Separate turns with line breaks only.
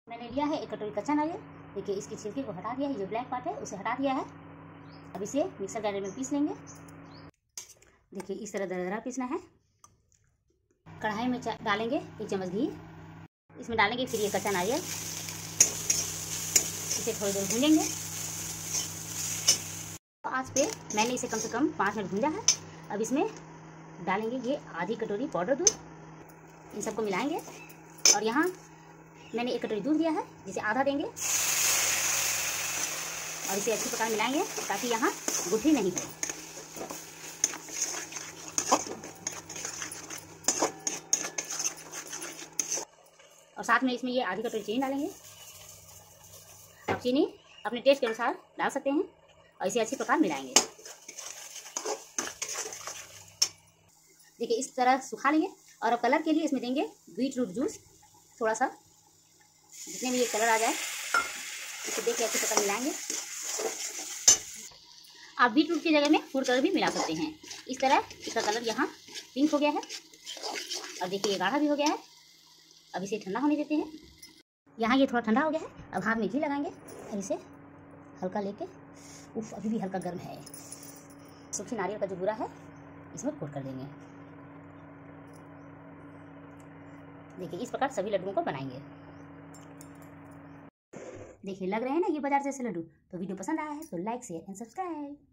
मैंने लिया है 1 कटोरी कच्चा नारियल। देखिए इसकी छिलके को हटा दिया है, जो ब्लैक पार्ट है उसे हटा दिया है। अब इसे मिक्सर ग्राइंडर में पीस लेंगे। देखिए इस तरह दरदरा पीसना है। कढ़ाई में डालेंगे 1 चम्मच घी। इसमें डालेंगे फिर ये कच्चा नारियल। इसे थोड़ी देर भूनेंगे। आंच पे मैंने इसे कम से कम 5 मिनट भूंजा है। अब इसमें डालेंगे ये आधी कटोरी पाउडर दूध। इन सबको मिलाएंगे और यहाँ मैंने 1 कटोरी दूध दिया है, जिसे आधा देंगे और इसे अच्छी प्रकार मिलाएंगे ताकि यहाँ गुठली नहीं हो। और साथ में इसमें ये आधी कटोरी चीनी डालेंगे। आप चीनी अपने टेस्ट के अनुसार डाल सकते हैं और इसे अच्छी प्रकार मिलाएंगे। देखिए इस तरह सुखा लेंगे और अब कलर के लिए इसमें देंगे बीट रूट जूस थोड़ा सा, जितने भी ये कलर आ जाए इसे देख के अच्छी प्रकार मिलाएंगे। आप बीट रूट की जगह में फूड कलर भी मिला सकते हैं। इस तरह इसका कलर यहाँ पिंक हो गया है और देखिए ये गाढ़ा भी हो गया है। अब इसे ठंडा होने देते हैं। यहाँ ये थोड़ा ठंडा हो गया है। अब हाथ में घी लगाएंगे और इसे हल्का लेके, उफ अभी भी हल्का गर्म है, सूखी नारियल का जो बूरा है इसमें कोट कर देंगे। देखिए इस प्रकार सभी लड्डुओं को बनाएंगे। देखिए लग रहे हैं ना ये बाजार जैसे लड्डू। तो वीडियो पसंद आया है तो लाइक शेयर एंड सब्सक्राइब।